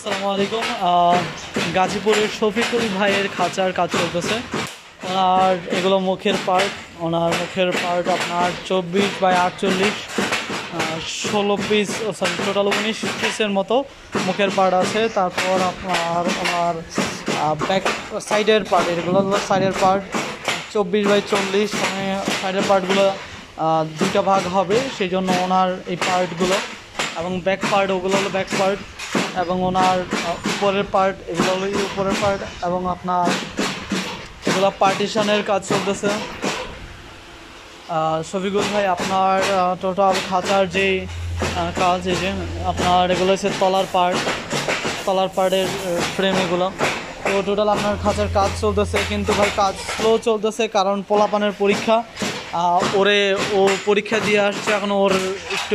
আসসালামু আলাইকুম। গাজীপুরের শফিকুল ভাইয়ের খাঁচার কাজ চলতেছে। ওনার এগুলো মুখের পার্ট। ওনার মুখের পার্ট আপনার 24x48, 16 পিস, সরি টোটাল 19 পিসের মতো মুখের পার্ট আছে। তারপর আপনার ওনার ব্যাক সাইডের পার্ট, এগুলো হলো সাইডের পার্ট 24x40, মানে সাইডের পার্টগুলো দুইটা ভাগ হবে, সেই জন্য ওনার এই পার্টগুলো। এবং ব্যাক পার্ট, ওগুলো হলো ব্যাক পার্ট। এবং ওনার উপরের পার্ট, এগুলো হলো উপরের পার্ট। এবং আপনার এগুলো পার্টিশনের কাজ চলতেছে। শফিকুল ভাই আপনার টোটাল খাঁচার যেই কাজ, এই যে আপনার এগুলো হচ্ছে তলার পার্টের ফ্রেম এগুলো। তো টোটাল আপনার খাঁচার কাজ চলতেছে, কিন্তু ভাই কাজ স্লো চলতেছে, কারণ পোলাপানের পরীক্ষা। ও পরীক্ষা দিয়ে আসছে, এখন ওর একটু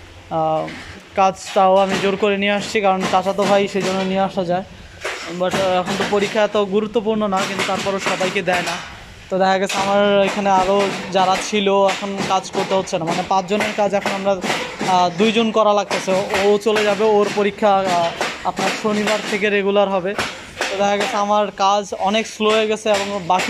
কাজটাও আমি জোর করে নিয়ে আসছি, কারণ চাচাতো ভাই সেই জন্য নিয়ে আসা যায়। বাট এখন তো পরীক্ষা এত গুরুত্বপূর্ণ না, কিন্তু তারপরও সবাইকে দেয় না। তো দেখা গেছে আমার এখানে আরও যারা ছিল এখন কাজ করতে হচ্ছে না, মানে 5 জনের কাজ এখন আমরা 2 জন করা লাগতেছে। ও চলে যাবে, ওর পরীক্ষা আপনার শনিবার থেকে রেগুলার হবে। তো দেখা গেছে আমার কাজ অনেক স্লো হয়ে গেছে, এবং বাকি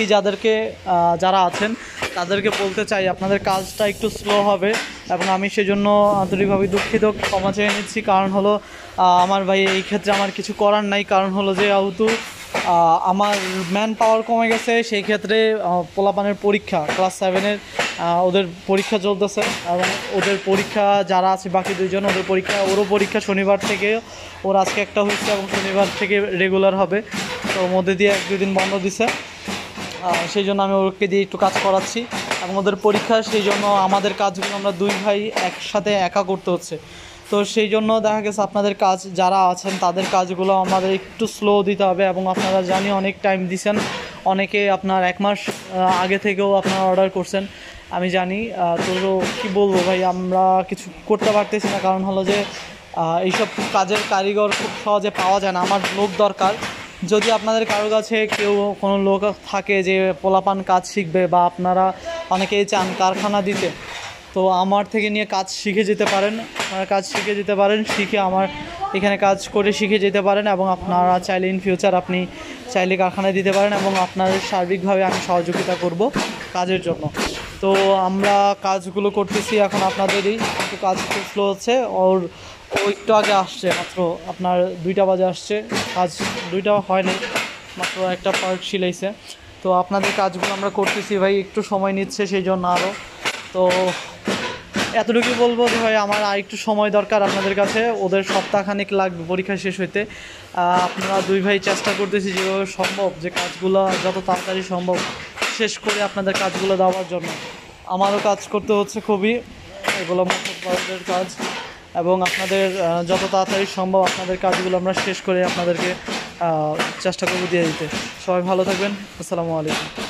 যারা আছেন তাদেরকে বলতে চাই আপনাদের কাজটা একটু স্লো হবে, এবং আমি সেজন্য আন্তরিকভাবে দুঃখিত, ক্ষমা চেয়ে নিচ্ছি। কারণ হলো আমার ভাই এই ক্ষেত্রে আমার কিছু করার নাই। কারণ হলো যে যেহেতু আমার ম্যান পাওয়ার কমে গেছে, সেই ক্ষেত্রে পোলাপানের পরীক্ষা ক্লাস 7-এর ওদের পরীক্ষা চলতেছে, এবং ওদের পরীক্ষা যারা আছে বাকি 2 জন, ওরও পরীক্ষা শনিবার থেকে। ওর আজকে একটা হচ্ছে, এবং শনিবার থেকে রেগুলার হবে। তো ওর মধ্যে দিয়ে 1-2 দিন বন্ধ দিছে, সেই জন্য আমি ওকে দিয়ে একটু কাজ করাচ্ছি। এবং ওদের পরীক্ষা, সেই জন্য আমাদের কাজগুলো আমরা 2 ভাই একসাথে একা করতে হচ্ছে। তো সেই জন্য দেখা গেছে আপনাদের কাজ যারা আছেন তাদের কাজগুলো আমাদের একটু স্লো দিতে হবে। এবং আপনারা জানি অনেক টাইম দিছেন, অনেকে আপনার 1 মাস আগে থেকেও আপনারা অর্ডার করছেন, আমি জানি। তো কী বলবো ভাই, আমরা কিছু করতে পারতেছি না। কারণ হলো যে এইসব কাজের কারিগর খুব সহজে পাওয়া যায় না, আমার লোক দরকার। যদি আপনাদের কারো কাছে কোনো লোক থাকে যে পোলাপান কাজ শিখবে, বা আপনারা অনেকেই চান কারখানা দিতে, তো আমার থেকে নিয়ে কাজ শিখে যেতে পারেন। আপনারা কাজ শিখে যেতে পারেন, শিখে আমার এখানে কাজ করে শিখে যেতে পারেন। এবং আপনারা চাইলে ইন ফিউচার আপনি চাইলে কারখানায় দিতে পারেন, এবং আপনাদের সার্বিকভাবে আমি সহযোগিতা করব কাজের জন্য। তো আমরা কাজগুলো করতেছি এখন আপনাদেরই, কিন্তু কাজ খুব স্লো হচ্ছে। ও একটু আগে আসছে, মাত্র আপনার 2টা বাজে আসছে, কাজ 2টা হয় নাই, মাত্র একটা পার্ট সিলাইছে। তো আপনাদের কাজগুলো আমরা করতেছি ভাই, একটু সময় নিচ্ছে সেই জন্য আরও। তো এতটুকুই বলবো যে ভাই আমার আর একটু সময় দরকার আপনাদের কাছে, ওদের সপ্তাহখানেক লাগবে পরীক্ষা শেষ হইতে। আপনারা 2 ভাই চেষ্টা করতেছি যেভাবে সম্ভব যে কাজগুলো যত তাড়াতাড়ি সম্ভব শেষ করে আপনাদের কাজগুলো দেওয়ার জন্য। আমারও কাজ করতে হচ্ছে খুবই, এগুলো মুখের কাজ, এবং আপনাদের যত তাড়াতাড়ি সম্ভব আপনাদের কাজগুলো আমরা শেষ করে আপনাদেরকে চেষ্টা করব দিয়ে দিতে। সবাই ভালো থাকবেন। আসসালামু আলাইকুম।